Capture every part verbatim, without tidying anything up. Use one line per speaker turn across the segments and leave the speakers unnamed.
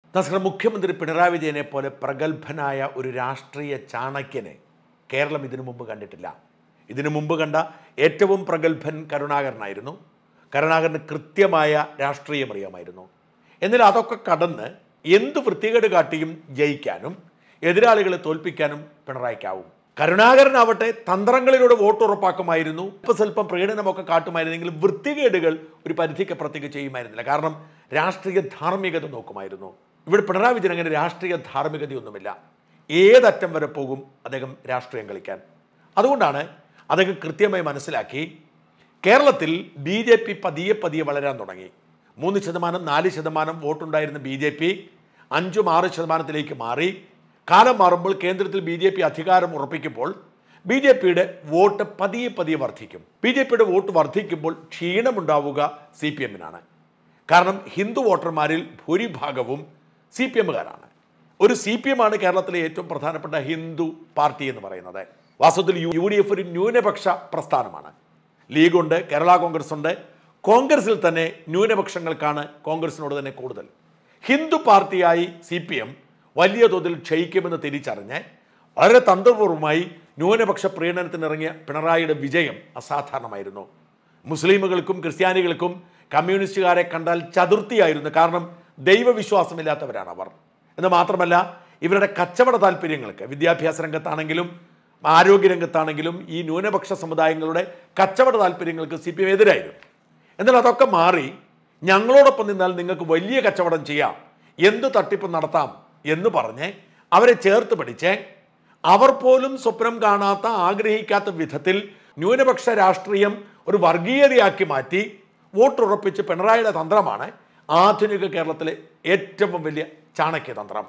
നമസ്കാരം. മുഖ്യമന്ത്രി പിണറായി വിജയനെ പോലെ പ്രഗത്ഭനായ ഒരു രാഷ്ട്രീയ ചാണക്യനെ കേരളം ഇതിനു മുമ്പ് കണ്ടിട്ടില്ല. ഇതിനു മുമ്പ് കണ്ട ഏറ്റവും പ്രഗത്ഭൻ കരുണാകരനായിരുന്നു. കരുണാകരന് കൃത്യമായ രാഷ്ട്രീയം അറിയാമായിരുന്നു. എന്നാൽ അതൊക്കെ കടന്ന് എന്ത് വൃത്തികേട് കാട്ടിയും ജയിക്കാനും എതിരാളികളെ തോൽപ്പിക്കാനും പിണറായിക്കാവും. കരുണാകരനാവട്ടെ തന്ത്രങ്ങളിലൂടെ വോട്ട് ഉറപ്പാക്കുമായിരുന്നു. ഇപ്പം സ്വല്പം പ്രകടനമൊക്കെ കാട്ടുമായിരുന്നെങ്കിലും വൃത്തികേടുകൾ ഒരു പരിധിക്കപ്പുറത്തേക്ക് ചെയ്യുമായിരുന്നില്ല. കാരണം രാഷ്ട്രീയ ധാർമ്മികത നോക്കുമായിരുന്നു. ഇവിടെ പിണറായി വിജയൻ അങ്ങനെ രാഷ്ട്രീയ ധാർമ്മികതയൊന്നുമില്ല. ഏതറ്റം വരെ പോകും അദ്ദേഹം രാഷ്ട്രീയം കളിക്കാൻ. അതുകൊണ്ടാണ് അദ്ദേഹം കൃത്യമായി മനസ്സിലാക്കി കേരളത്തിൽ ബി ജെ പി പതിയെ പതിയെ വളരാൻ തുടങ്ങി. മൂന്ന് ശതമാനം നാല് ശതമാനം വോട്ടുണ്ടായിരുന്ന ബി ജെ പി അഞ്ചും ആറ് ശതമാനത്തിലേക്ക് മാറി. കാലം മാറുമ്പോൾ കേന്ദ്രത്തിൽ ബി ജെ പി അധികാരം ഉറപ്പിക്കുമ്പോൾ ബി ജെ പിയുടെ വോട്ട് പതിയെ പതിയെ വർദ്ധിക്കും. ബി ജെ പിയുടെ വോട്ട് വർദ്ധിക്കുമ്പോൾ ക്ഷീണമുണ്ടാവുക സി പി എമ്മിനാണ്. കാരണം ഹിന്ദു വോട്ടർമാരിൽ ഭൂരിഭാഗവും സി പി എമ്മുകാരാണ്. ഒരു സി പി എം ആണ് കേരളത്തിലെ ഏറ്റവും പ്രധാനപ്പെട്ട ഹിന്ദു പാർട്ടി എന്ന് പറയുന്നത്. വാസ്തവത്തിൽ യു ഡി എഫ് ഒരു ന്യൂനപക്ഷ പ്രസ്ഥാനമാണ്. ലീഗുണ്ട്, കേരള കോൺഗ്രസ് ഉണ്ട്. കോൺഗ്രസിൽ തന്നെ ന്യൂനപക്ഷങ്ങൾക്കാണ് കോൺഗ്രസിനോട് തന്നെ കൂടുതൽ. ഹിന്ദു പാർട്ടിയായി സി പി എം വലിയ തോതിൽ ക്ഷയിക്കുമെന്ന് തിരിച്ചറിഞ്ഞ് വളരെ തന്ത്രപൂർവ്വമായി ന്യൂനപക്ഷ പ്രീണനത്തിനിറങ്ങിയ പിണറായിയുടെ വിജയം അസാധാരണമായിരുന്നു. മുസ്ലിമുകൾക്കും ക്രിസ്ത്യാനികൾക്കും കമ്മ്യൂണിസ്റ്റുകാരെ കണ്ടാൽ ചതുർത്ഥിയായിരുന്നു. കാരണം ദൈവവിശ്വാസമില്ലാത്തവരാണ് അവർ. എന്ന് മാത്രമല്ല ഇവരുടെ കച്ചവട താല്പര്യങ്ങൾക്ക് വിദ്യാഭ്യാസ രംഗത്താണെങ്കിലും ആരോഗ്യരംഗത്താണെങ്കിലും ഈ ന്യൂനപക്ഷ സമുദായങ്ങളുടെ കച്ചവട താല്പര്യങ്ങൾക്ക് സി പി എം എതിരായിരുന്നു. എന്നാൽ അതൊക്കെ മാറി ഞങ്ങളോടൊപ്പം നിന്നാൽ നിങ്ങൾക്ക് വലിയ കച്ചവടം ചെയ്യാം, എന്ത് തട്ടിപ്പ് നടത്താം എന്ന് പറഞ്ഞ് അവരെ ചേർത്ത് പിടിച്ച് അവർ പോലും സ്വപ്നം കാണാത്ത ആഗ്രഹിക്കാത്ത വിധത്തിൽ ന്യൂനപക്ഷ രാഷ്ട്രീയം ഒരു വർഗീയതയാക്കി മാറ്റി വോട്ടുറപ്പിച്ച് പിണറായിയുടെ തന്ത്രമാണ് ആധുനിക കേരളത്തിലെ ഏറ്റവും വലിയ ചാണക്യതന്ത്രം.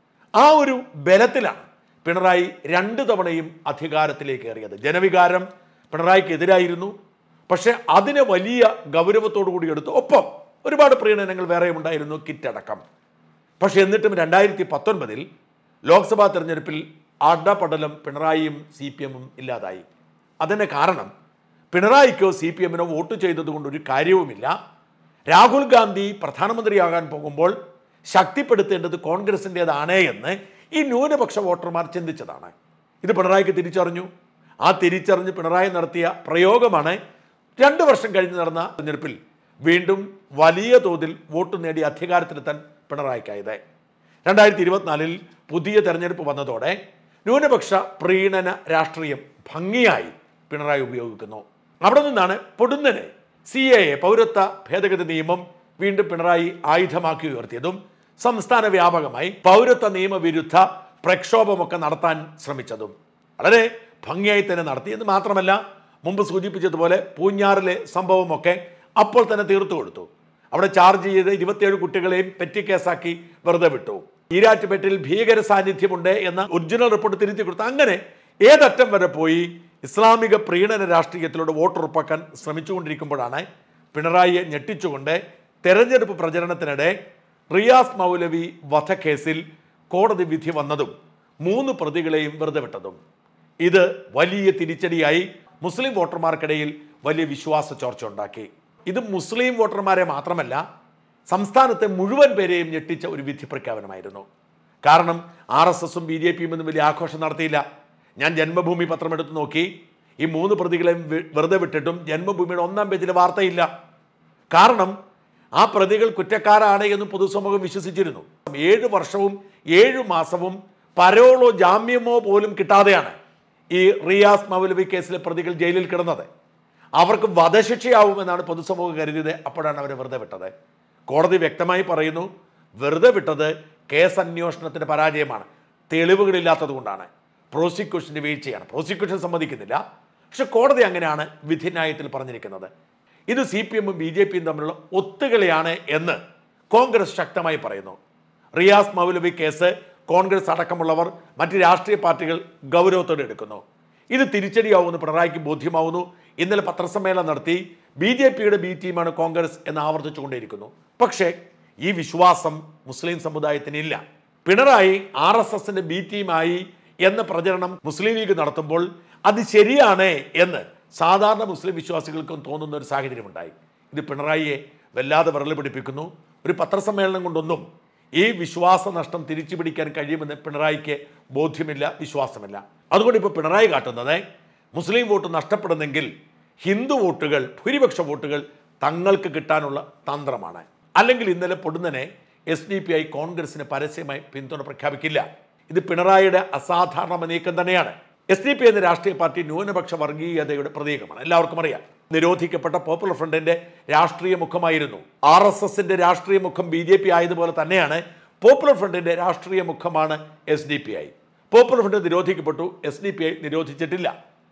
ആ ഒരു ബലത്തിലാണ് പിണറായി രണ്ട് തവണയും അധികാരത്തിലേക്ക് കയറിയത്. ജനവികാരം പിണറായിക്ക് എതിരായിരുന്നു. പക്ഷെ അതിനെ വലിയ ഗൗരവത്തോടു കൂടി എടുത്തു. ഒപ്പം ഒരുപാട് പ്രീണനങ്ങൾ വേറെയും ഉണ്ടായിരുന്നു, കിറ്റടക്കം. പക്ഷെ എന്നിട്ടും രണ്ടായിരത്തി പത്തൊൻപതിൽ ലോക്സഭാ തെരഞ്ഞെടുപ്പിൽ അടപടലം പിണറായിയും സി പി എമ്മും ഇല്ലാതായി. അതിന് കാരണം പിണറായിക്കോ സി പി എമ്മിനോ വോട്ട് ചെയ്തതുകൊണ്ട് ഒരു കാര്യവുമില്ല. രാഹുൽ ഗാന്ധി പ്രധാനമന്ത്രിയാകാൻ പോകുമ്പോൾ ശക്തിപ്പെടുത്തേണ്ടത് കോൺഗ്രസിൻ്റെതാണ് എന്ന് ഈ ന്യൂനപക്ഷ വോട്ടർമാർ ചിന്തിച്ചതാണ്. ഇത് പിണറായിക്ക് തിരിച്ചറിഞ്ഞു. ആ തിരിച്ചറിഞ്ഞ് പിണറായി നടത്തിയ പ്രയോഗമാണ് രണ്ട് വർഷം കഴിഞ്ഞ് നടന്ന തെരഞ്ഞെടുപ്പിൽ വീണ്ടും വലിയ തോതിൽ വോട്ട് നേടി അധികാരത്തിലെത്താൻ പിണറായിക്കായത്. രണ്ടായിരത്തി ഇരുപത്തിനാലിൽ പുതിയ തെരഞ്ഞെടുപ്പ് വന്നതോടെ ന്യൂനപക്ഷ പ്രീണന രാഷ്ട്രീയം ഭംഗിയായി പിണറായി ഉപയോഗിക്കുന്നു. അവിടെ നിന്നാണ് പൊടുന്നനെ സി എ എ പൗരത്വ ഭേദഗതി നിയമം വീണ്ടും പിണറായി ആയുധമാക്കി ഉയർത്തിയതും സംസ്ഥാന വ്യാപകമായി പൗരത്വ നിയമവിരുദ്ധ പ്രക്ഷോഭമൊക്കെ നടത്താൻ ശ്രമിച്ചതും വളരെ ഭംഗിയായി തന്നെ നടത്തി. എന്ന് മാത്രമല്ല മുമ്പ് സൂചിപ്പിച്ചതുപോലെ പൂഞ്ഞാറിലെ സംഭവമൊക്കെ അപ്പോൾ തന്നെ തീർത്തു കൊടുത്തു. അവിടെ ചാർജ് ചെയ്ത് ഇരുപത്തിയേഴ് കുട്ടികളെയും പെറ്റി കേസാക്കി വെറുതെ വിട്ടു. ഈരാറ്റുപേട്ടിൽ ഭീകര സാന്നിധ്യമുണ്ട് എന്ന ഒറിജിനൽ റിപ്പോർട്ട് തിരുത്തി കൊടുത്തു. അങ്ങനെ ഏതറ്റം വരെ പോയി ഇസ്ലാമിക പ്രീണന രാഷ്ട്രീയത്തിലൂടെ വോട്ടുറപ്പാക്കാൻ ശ്രമിച്ചുകൊണ്ടിരിക്കുമ്പോഴാണ് പിണറായിയെ ഞെട്ടിച്ചുകൊണ്ട് തെരഞ്ഞെടുപ്പ് പ്രചരണത്തിനിടെ റിയാസ് മൗലവി വധക്കേസിൽ കോടതി വിധി വന്നതും മൂന്ന് പ്രതികളെയും വെറുതെ വിട്ടതും. ഇത് വലിയ തിരിച്ചടിയായി മുസ്ലിം വോട്ടർമാർക്കിടയിൽ വലിയ വിശ്വാസ ചോർച്ച ഉണ്ടാക്കി. ഇത് മുസ്ലിം വോട്ടർമാരെ മാത്രമല്ല സംസ്ഥാനത്തെ മുഴുവൻ പേരെയും ഞെട്ടിച്ച ഒരു വിധി പ്രഖ്യാപനമായിരുന്നു. കാരണം ആർ എസ് എസും ബി ജെ പിയും ഒന്നും വലിയ ആഘോഷം നടത്തിയില്ല. ഞാൻ ജന്മഭൂമി പത്രമെടുത്ത് നോക്കി. ഈ മൂന്ന് പ്രതികളെയും വെറുതെ വിട്ടിട്ടും ജന്മഭൂമിയുടെ ഒന്നാം പേജിൽ വാർത്തയില്ല. കാരണം ആ പ്രതികൾ കുറ്റക്കാരാണ് എന്ന് പൊതുസമൂഹം വിശ്വസിച്ചിരുന്നു. ഏഴ് വർഷവും ഏഴു മാസവും പരോളോ ജാമ്യമോ പോലും കിട്ടാതെയാണ് ഈ റിയാസ് മൗലവി കേസിലെ പ്രതികൾ ജയിലിൽ കിടന്നത്. അവർക്ക് വധശിക്ഷയാവുമെന്നാണ് പൊതുസമൂഹം കരുതിയത്. അപ്പോഴാണ് അവരെ വെറുതെ വിട്ടത്. കോടതി വ്യക്തമായി പറയുന്നു, വെറുതെ വിട്ടത് കേസ് അന്വേഷണത്തിൻ്റെ പരാജയമാണ്, തെളിവുകളില്ലാത്തത് കൊണ്ടാണ്, പ്രോസിക്യൂഷൻ്റെ വീഴ്ചയാണ്. പ്രോസിക്യൂഷൻ സമ്മതിക്കുന്നില്ല. പക്ഷെ കോടതി അങ്ങനെയാണ് വിധിന്യായത്തിൽ പറഞ്ഞിരിക്കുന്നത്. ഇത് സി പി എമ്മും ബി ജെ പിയും തമ്മിലുള്ള ഒത്തുകളിയാണ് എന്ന് കോൺഗ്രസ് ശക്തമായി പറയുന്നു. റിയാസ് മൗലവി കേസ് കോൺഗ്രസ് അടക്കമുള്ളവർ മറ്റ് രാഷ്ട്രീയ പാർട്ടികൾ ഗൗരവത്തോടെ എടുക്കുന്നു. ഇത് തിരിച്ചടിയാവുമെന്ന് പിണറായിക്ക് ബോധ്യമാവുന്നു. ഇന്നലെ പത്രസമ്മേളനം നടത്തി ബി ജെ പിയുടെ ബി ടീമാണ് കോൺഗ്രസ് എന്ന് ആവർത്തിച്ചുകൊണ്ടേയിരിക്കുന്നു. പക്ഷേ ഈ വിശ്വാസം മുസ്ലിം സമുദായത്തിനില്ല. പിണറായി ആർ എസ് എസിന്റെ ബി ടീമായി എന്ന പ്രചരണം മുസ്ലിം ലീഗ് നടത്തുമ്പോൾ അത് ശരിയാണ് എന്ന് സാധാരണ മുസ്ലിം വിശ്വാസികൾക്കും തോന്നുന്ന ഒരു സാഹചര്യമുണ്ടായി. ഇത് പിണറായിയെ വല്ലാതെ വിരൽ പിടിപ്പിക്കുന്നു. ഒരു പത്രസമ്മേളനം കൊണ്ടൊന്നും ഈ വിശ്വാസനഷ്ടം തിരിച്ചു പിടിക്കാൻ കഴിയുമെന്ന് പിണറായിക്ക് ബോധ്യമില്ല, വിശ്വാസമില്ല. അതുകൊണ്ട് ഇപ്പോൾ പിണറായി കാട്ടുന്നത് മുസ്ലിം വോട്ട് നഷ്ടപ്പെടുന്നെങ്കിൽ ഹിന്ദു വോട്ടുകൾ, ഭൂരിപക്ഷ വോട്ടുകൾ തങ്ങൾക്ക് കിട്ടാനുള്ള തന്ത്രമാണ്. അല്ലെങ്കിൽ ഇന്നലെ പൊടുന്നനെ എസ് ഡി പി ഐ കോൺഗ്രസിന് പരസ്യമായി പിന്തുണ പ്രഖ്യാപിക്കില്ല. ഇത് പിണറായിയുടെ അസാധാരണ നീക്കം തന്നെയാണ്. എസ് ഡി പി എന്ന രാഷ്ട്രീയ പാർട്ടി ന്യൂനപക്ഷ വർഗീയതയുടെ പ്രതീകമാണ്, എല്ലാവർക്കും അറിയാം. നിരോധിക്കപ്പെട്ട പോപ്പുലർ ഫ്രണ്ടിന്റെ രാഷ്ട്രീയ മുഖമായിരുന്നു. ആർ എസ് എസിന്റെ രാഷ്ട്രീയ മുഖം ബി ജെ പി ആയതുപോലെ തന്നെയാണ് പോപ്പുലർ ഫ്രണ്ടിന്റെ രാഷ്ട്രീയ മുഖമാണ് S D P I. Popular front നിരോധിക്കപ്പെട്ടു, എസ് ഡി പി ഐ നിരോധിച്ചിട്ടില്ല.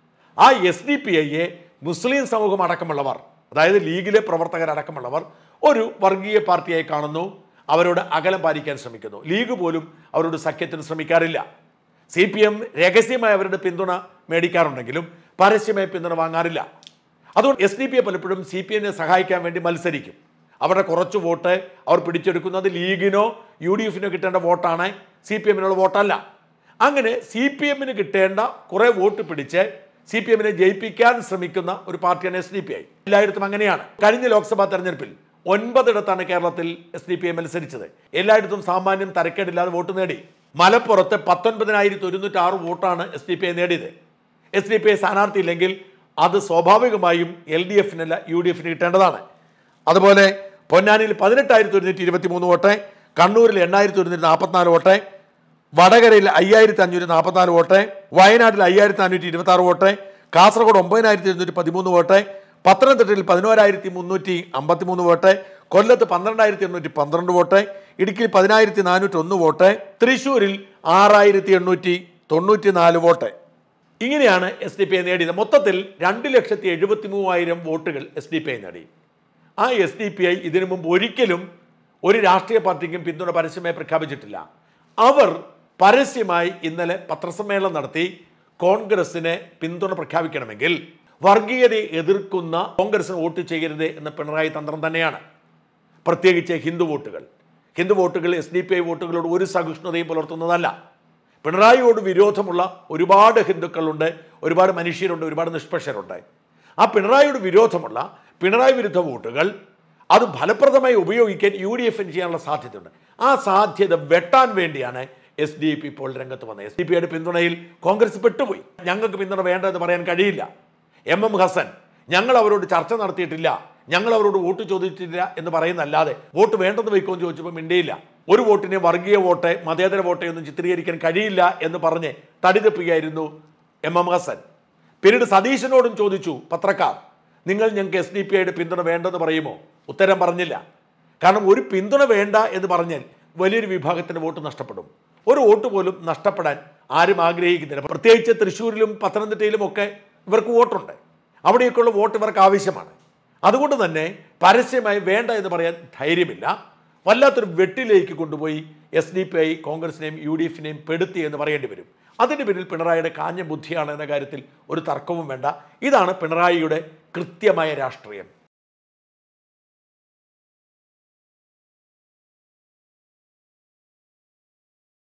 ആ എസ് ഡി പി ഐയെ മുസ്ലിം സമൂഹം അടക്കമുള്ളവർ, അതായത് ലീഗിലെ പ്രവർത്തകരടക്കമുള്ളവർ ഒരു വർഗീയ പാർട്ടിയായി കാണുന്നു. അവരോട് അകലം പാലിക്കാൻ ശ്രമിക്കുന്നു. ലീഗ് പോലും അവരോട് സഖ്യത്തിന് ശ്രമിക്കാറില്ല. സി പി എം രഹസ്യമായി അവരുടെ പിന്തുണ മേടിക്കാറുണ്ടെങ്കിലും പരസ്യമായി പിന്തുണ വാങ്ങാറില്ല. അതുകൊണ്ട് എസ് ഡി പി ഐ പലപ്പോഴും സി പി എമ്മിനെ സഹായിക്കാൻ വേണ്ടി മത്സരിക്കും. അവരുടെ കുറച്ച് വോട്ട് അവർ പിടിച്ചെടുക്കുന്നത് ലീഗിനോ യു ഡി എഫിനോ കിട്ടേണ്ട വോട്ടാണ്, സി പി എമ്മിനുള്ള വോട്ടല്ല. അങ്ങനെ സി പി എമ്മിന് കിട്ടേണ്ട കുറേ വോട്ട് പിടിച്ച് സി പി എമ്മിനെ ജയിപ്പിക്കാൻ ശ്രമിക്കുന്ന ഒരു പാർട്ടിയാണ് എസ് ഡി പി ഐ. എല്ലായിടത്തും അങ്ങനെയാണ്. കഴിഞ്ഞ ലോക്സഭാ തെരഞ്ഞെടുപ്പിൽ ഒൻപതിടത്താണ് കേരളത്തിൽ എസ് ഡി പി ഐ മത്സരിച്ചത്. എല്ലായിടത്തും സാമാന്യം തരക്കേടില്ലാതെ വോട്ട് നേടി. മലപ്പുറത്ത് പത്തൊൻപതിനായിരത്തി ഒരുന്നൂറ്റി ആറ് വോട്ടാണ് എസ് ഡി പി ഐ നേടിയത്. എസ് ഡി പി ഐ സ്ഥാനാർത്ഥി ഇല്ലെങ്കിൽ അത് സ്വാഭാവികമായും എൽ ഡി എഫിനല്ല യു ഡി എഫിന് കിട്ടേണ്ടതാണ്. അതുപോലെ പൊന്നാനിയിൽ പതിനെട്ടായിരത്തി ഒരുന്നൂറ്റി ഇരുപത്തി മൂന്ന് വോട്ട്, കണ്ണൂരിൽ എണ്ണായിരത്തി ഒരുന്നൂറ്റി നാൽപ്പത്തിനാല് വോട്ട്, വടകരയിൽ അയ്യായിരത്തി അഞ്ഞൂറ്റി നാൽപ്പത്തിനാല് വോട്ട്, വയനാട്ടിൽ അയ്യായിരത്തി നാനൂറ്റി ഇരുപത്തി ആറ് വോട്ട്, കാസർഗോഡ് ഒമ്പതിനായിരത്തി എഴുന്നൂറ്റി പതിമൂന്ന് വോട്ട്, പത്തനംതിട്ടയിൽ പതിനോരായിരത്തി മുന്നൂറ്റി അമ്പത്തി മൂന്ന് വോട്ട്, കൊല്ലത്ത് പന്ത്രണ്ടായിരത്തി എണ്ണൂറ്റി പന്ത്രണ്ട് വോട്ട്, ഇടുക്കിയിൽ പതിനായിരത്തി നാനൂറ്റി ഒന്ന് വോട്ട്, തൃശ്ശൂരിൽ ആറായിരത്തി എണ്ണൂറ്റി തൊണ്ണൂറ്റി നാല് വോട്ട്. ഇങ്ങനെയാണ് എസ് ഡി പി ഐ നേടിയത്. മൊത്തത്തിൽ രണ്ട് ലക്ഷത്തി എഴുപത്തി മൂവായിരം വോട്ടുകൾ എസ് ഡി പി ഐ നേടി. ആ എസ് ഡി പി ഐ ഇതിനു മുമ്പ് ഒരിക്കലും ഒരു രാഷ്ട്രീയ പാർട്ടിക്കും പിന്തുണ പരസ്യമായി പ്രഖ്യാപിച്ചിട്ടില്ല. അവർ പരസ്യമായി ഇന്നലെ പത്രസമ്മേളനം നടത്തി കോൺഗ്രസിനെ പിന്തുണ പ്രഖ്യാപിക്കണമെങ്കിൽ വർഗീയതയെ എതിർക്കുന്ന കോൺഗ്രസിന് വോട്ട് ചെയ്യരുത് എന്ന പിണറായി തന്ത്രം തന്നെയാണ്. പ്രത്യേകിച്ച് ഹിന്ദു വോട്ടുകൾ ഹിന്ദു വോട്ടുകൾ എസ് ഡി പി ഐ വോട്ടുകളോട് ഒരു സഹിഷ്ണുതയും പുലർത്തുന്നതല്ല. പിണറായിയോട് വിരോധമുള്ള ഒരുപാട് ഹിന്ദുക്കളുണ്ട്, ഒരുപാട് മനുഷ്യരുണ്ട്, ഒരുപാട് നിഷ്പക്ഷരുണ്ട്. ആ പിണറായിയോട് വിരോധമുള്ള പിണറായി വിരുദ്ധ വോട്ടുകൾ അത് ഫലപ്രദമായി ഉപയോഗിക്കാൻ യു ഡി എഫിന് ചെയ്യാനുള്ള സാധ്യതയുണ്ട്. ആ സാധ്യത വെട്ടാൻ വേണ്ടിയാണ് എസ് ഡി പി ഇപ്പോൾ രംഗത്ത് വന്നത്. എസ് ഡി പി ഐയുടെ പിന്തുണയിൽ കോൺഗ്രസ് പെട്ടുപോയി. ഞങ്ങൾക്ക് പിന്തുണ വേണ്ടതെന്ന് പറയാൻ കഴിയില്ല. എം എം ഹസൻ ഞങ്ങൾ അവരോട് ചർച്ച നടത്തിയിട്ടില്ല, ഞങ്ങൾ അവരോട് വോട്ട് ചോദിച്ചിട്ടില്ല എന്ന് പറയുന്നല്ലാതെ വോട്ട് വേണ്ടെന്ന് വയ്ക്കുമെന്ന് ചോദിച്ചപ്പോൾ മിണ്ടിയില്ല. ഒരു വോട്ടിനെ വർഗീയ വോട്ട്, മതേതര വോട്ടെ ഒന്നും ചിത്രീകരിക്കാൻ കഴിയില്ല എന്ന് പറഞ്ഞ് തടിതെപ്പിക്കുകയായിരുന്നു എം എം ഹസൻ. പിന്നീട് സതീശനോടും ചോദിച്ചു പത്രക്കാർ, നിങ്ങൾ ഞങ്ങൾക്ക് എസ് ഡി പി ഐയുടെ പിന്തുണ വേണ്ടെന്ന് പറയുമോ? ഉത്തരം പറഞ്ഞില്ല. കാരണം ഒരു പിന്തുണ വേണ്ട എന്ന് പറഞ്ഞാൽ വലിയൊരു വിഭാഗത്തിൻ്റെ വോട്ട് നഷ്ടപ്പെടും. ഒരു വോട്ട് പോലും നഷ്ടപ്പെടാൻ ആരും ആഗ്രഹിക്കുന്നില്ല. പ്രത്യേകിച്ച് തൃശ്ശൂരിലും പത്തനംതിട്ടയിലും ഒക്കെ ഇവർക്ക് വോട്ടുണ്ട്. അവിടെയൊക്കെയുള്ള വോട്ട് ഇവർക്ക് ആവശ്യമാണ്. അതുകൊണ്ട് തന്നെ പരസ്യമായി വേണ്ട എന്ന് പറയാൻ ധൈര്യമില്ല. വല്ലാത്തൊരു വെട്ടിലേക്ക് കൊണ്ടുപോയി എസ് ഡി പി ഐ കോൺഗ്രസിനെയും യു ഡി എഫിനെയും പെടുത്തി എന്ന് പറയേണ്ടി വരും. അതിന് പിന്നിൽ പിണറായിയുടെ കാഞ്ഞ ബുദ്ധിയാണ് എന്ന കാര്യത്തിൽ ഒരു തർക്കവും വേണ്ട. ഇതാണ് പിണറായിയുടെ കൃത്യമായ രാഷ്ട്രീയം.